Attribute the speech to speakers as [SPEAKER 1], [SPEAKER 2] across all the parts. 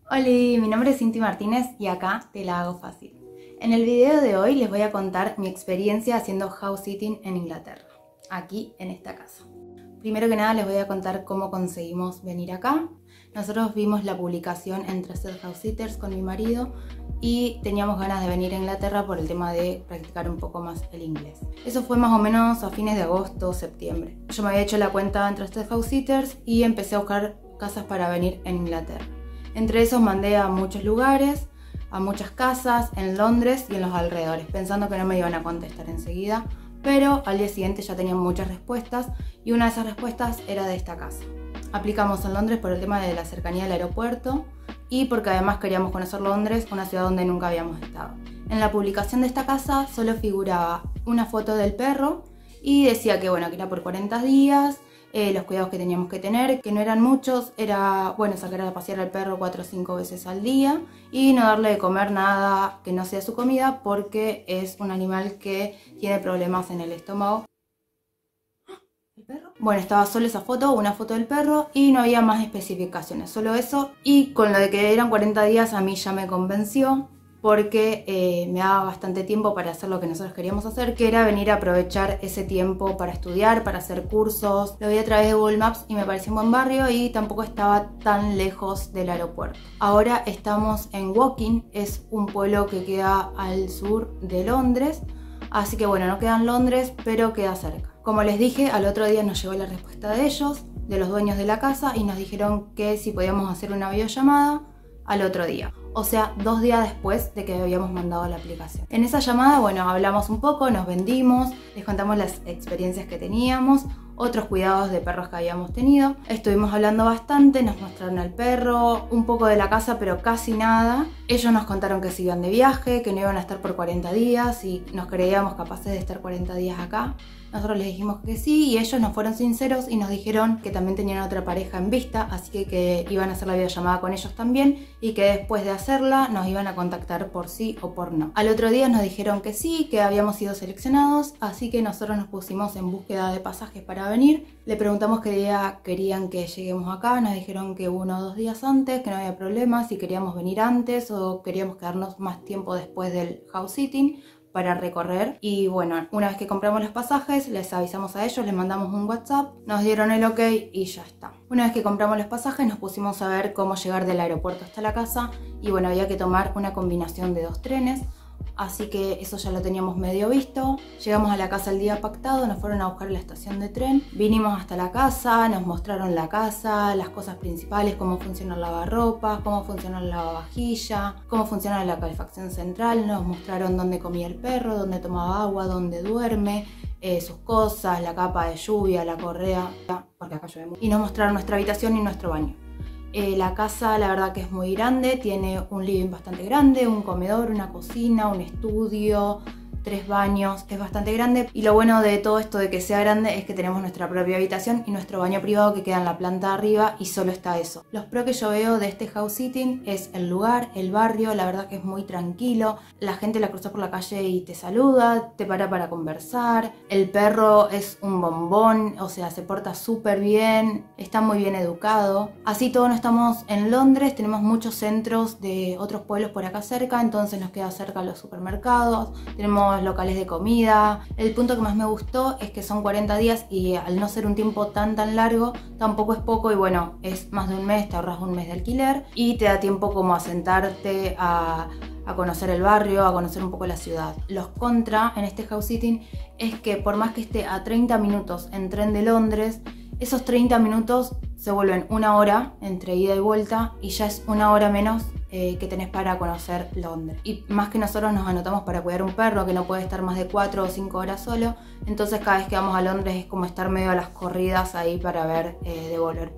[SPEAKER 1] Hola, mi nombre es Cinti Martínez y acá te la hago fácil. En el video de hoy les voy a contar mi experiencia haciendo house sitting en Inglaterra, aquí en esta casa. Primero que nada les voy a contar cómo conseguimos venir acá. Nosotros vimos la publicación en Trusted House Sitters con mi marido y teníamos ganas de venir a Inglaterra por el tema de practicar un poco más el inglés. Eso fue más o menos a fines de agosto o septiembre. Yo me había hecho la cuenta en Trusted House Sitters y empecé a buscar casas para venir en Inglaterra. Entre esos mandé a muchos lugares, a muchas casas en Londres y en los alrededores, pensando que no me iban a contestar enseguida, pero al día siguiente ya tenían muchas respuestas y una de esas respuestas era de esta casa. Aplicamos en Londres por el tema de la cercanía del aeropuerto y porque además queríamos conocer Londres, una ciudad donde nunca habíamos estado. En la publicación de esta casa solo figuraba una foto del perro y decía que bueno, que era por 40 días, los cuidados que teníamos que tener, que no eran muchos, era bueno sacar a pasear al perro 4 o 5 veces al día y no darle de comer nada que no sea su comida porque es un animal que tiene problemas en el estómago. ¿El perro? Bueno, estaba solo esa foto, una foto del perro y no había más especificaciones, solo eso, y con lo de que eran 40 días a mí ya me convenció porque me daba bastante tiempo para hacer lo que nosotros queríamos hacer, que era venir a aprovechar ese tiempo para estudiar, para hacer cursos. Lo vi a través de Google Maps y me pareció un buen barrio y tampoco estaba tan lejos del aeropuerto. Ahora estamos en Woking, es un pueblo que queda al sur de Londres, así que bueno, no queda en Londres, pero queda cerca. Como les dije, al otro día nos llegó la respuesta de ellos, de los dueños de la casa, y nos dijeron que si podíamos hacer una videollamada al otro día. O sea, 2 días después de que habíamos mandado la aplicación. En esa llamada, bueno, hablamos un poco, nos vendimos, les contamos las experiencias que teníamos, otros cuidados de perros que habíamos tenido. Estuvimos hablando bastante, nos mostraron al perro, un poco de la casa, pero casi nada. Ellos nos contaron que se iban de viaje, que no iban a estar por 40 días y nos creíamos capaces de estar 40 días acá. Nosotros les dijimos que sí y ellos nos fueron sinceros y nos dijeron que también tenían otra pareja en vista, así que iban a hacer la videollamada con ellos también y que después de hacerla nos iban a contactar por sí o por no. Al otro día nos dijeron que sí, que habíamos sido seleccionados, así que nosotros nos pusimos en búsqueda de pasajes para venir. Le preguntamos qué día querían que lleguemos acá, nos dijeron que 1 o 2 días antes, que no había problema, si queríamos venir antes o queríamos quedarnos más tiempo después del house sitting para recorrer. Y bueno, una vez que compramos los pasajes les avisamos a ellos, les mandamos un WhatsApp, nos dieron el ok y ya está. Una vez que compramos los pasajes nos pusimos a ver cómo llegar del aeropuerto hasta la casa y bueno, había que tomar una combinación de 2 trenes. Así que eso ya lo teníamos medio visto. Llegamos a la casa el día pactado, nos fueron a buscar a la estación de tren. Vinimos hasta la casa, nos mostraron la casa, las cosas principales, cómo funciona el lavarropas, cómo funciona el lavavajilla, cómo funciona la calefacción central. Nos mostraron dónde comía el perro, dónde tomaba agua, dónde duerme, sus cosas, la capa de lluvia, la correa, porque acá llueve mucho. Y nos mostraron nuestra habitación y nuestro baño. La casa la verdad que es muy grande, tiene un living bastante grande, un comedor, una cocina, un estudio, 3 baños, es bastante grande y lo bueno de todo esto de que sea grande es que tenemos nuestra propia habitación y nuestro baño privado que queda en la planta de arriba y solo está eso. Los pros que yo veo de este house sitting es el lugar, el barrio, la verdad que es muy tranquilo, la gente la cruza por la calle y te saluda, te para conversar, el perro es un bombón, o sea, se porta súper bien, está muy bien educado. Así todo no estamos en Londres, tenemos muchos centros de otros pueblos por acá cerca, entonces nos queda cerca los supermercados, tenemos locales de comida. El punto que más me gustó es que son 40 días y al no ser un tiempo tan largo tampoco es poco y bueno, es más de un mes, te ahorras un mes de alquiler y te da tiempo como a sentarte a conocer el barrio, a conocer un poco la ciudad. Los contra en este house sitting es que por más que esté a 30 minutos en tren de Londres, esos 30 minutos se vuelven 1 hora entre ida y vuelta y ya es 1 hora menos que tenés para conocer Londres. Y más que nosotros nos anotamos para cuidar un perro que no puede estar más de 4 o 5 horas solo, entonces cada vez que vamos a Londres es como estar medio a las corridas ahí para ver de volver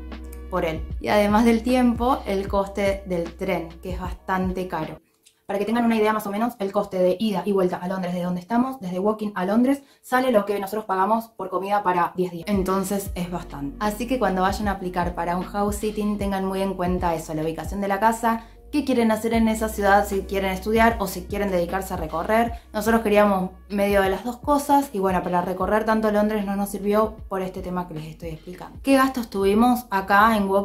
[SPEAKER 1] por él. Y además del tiempo, el coste del tren, que es bastante caro. Para que tengan una idea más o menos, el coste de ida y vuelta a Londres de donde estamos, desde Woking a Londres, sale lo que nosotros pagamos por comida para 10 días. Entonces es bastante. Así que cuando vayan a aplicar para un house sitting, tengan muy en cuenta eso, la ubicación de la casa, qué quieren hacer en esa ciudad, si quieren estudiar o si quieren dedicarse a recorrer. Nosotros queríamos medio de las dos cosas y bueno, para recorrer tanto Londres no nos sirvió por este tema que les estoy explicando. ¿Qué gastos tuvimos acá en Woking?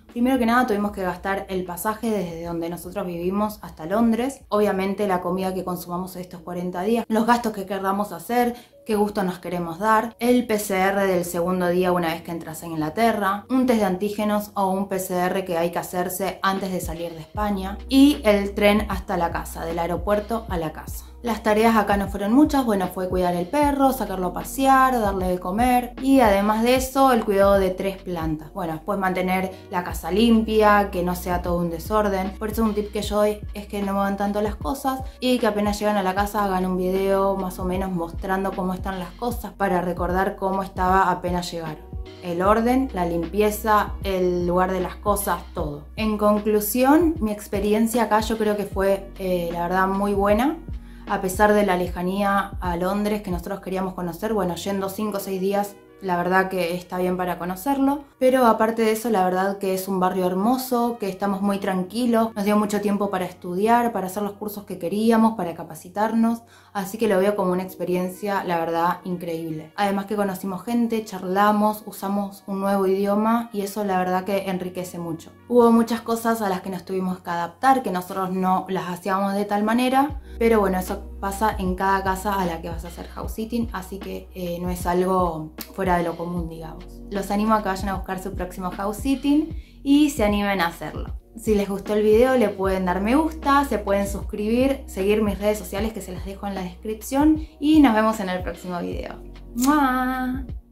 [SPEAKER 1] Primero que nada tuvimos que gastar el pasaje desde donde nosotros vivimos hasta Londres, obviamente la comida que consumamos estos 40 días, los gastos que queramos hacer, qué gusto nos queremos dar, el PCR del segundo día una vez que entras en Inglaterra, un test de antígenos o un PCR que hay que hacerse antes de salir de España y el tren hasta la casa, del aeropuerto a la casa. Las tareas acá no fueron muchas, bueno, fue cuidar el perro, sacarlo a pasear, darle de comer y además de eso el cuidado de 3 plantas. Bueno, después mantener la casa limpia, que no sea todo un desorden. Por eso un tip que yo doy es que no muevan tanto las cosas y que apenas llegan a la casa hagan un video más o menos mostrando cómo están las cosas para recordar cómo estaba apenas llegaron. El orden, la limpieza, el lugar de las cosas, todo. En conclusión, mi experiencia acá yo creo que fue la verdad muy buena. A pesar de la lejanía a Londres que nosotros queríamos conocer, bueno, yendo 5 o 6 días, la verdad que está bien para conocerlo. Pero aparte de eso, la verdad que es un barrio hermoso, que estamos muy tranquilos. Nos dio mucho tiempo para estudiar, para hacer los cursos que queríamos, para capacitarnos. Así que lo veo como una experiencia, la verdad, increíble. Además que conocimos gente, charlamos, usamos un nuevo idioma y eso la verdad que enriquece mucho. Hubo muchas cosas a las que nos tuvimos que adaptar, que nosotros no las hacíamos de tal manera. Pero bueno, eso pasa en cada casa a la que vas a hacer house sitting, así que no es algo fuera de lo común, digamos. Los animo a que vayan a buscar su próximo house sitting y se animen a hacerlo. Si les gustó el video le pueden dar me gusta, se pueden suscribir, seguir mis redes sociales que se las dejo en la descripción y nos vemos en el próximo video. ¡Mua!